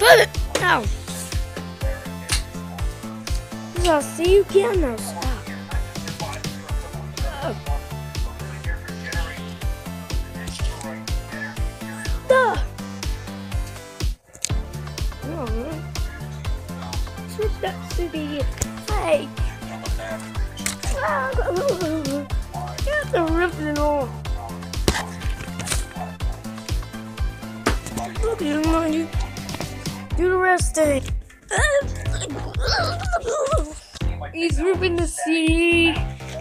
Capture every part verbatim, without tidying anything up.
Ow. I'll see you again now. Stop. Oh. Stop. Oh. Switch that to the fake. Get the ripping off. Look at you. Do the rest of it. He's ripping the C D.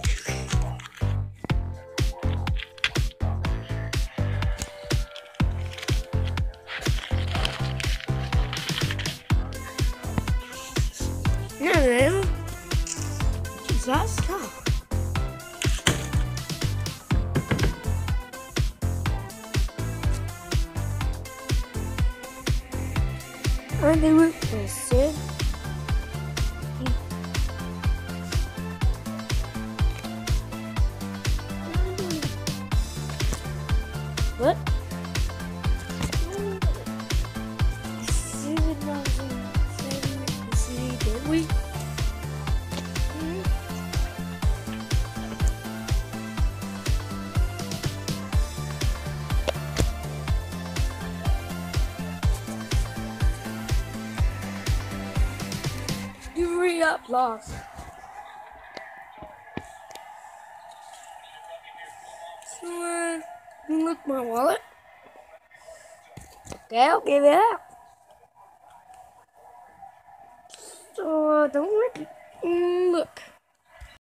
No, no. Is that stuff? I do it instead. What? Did we? You hurry up, lost. So, uh, you look my wallet. Okay, I'll give it up. So, uh, don't look. Mm, look.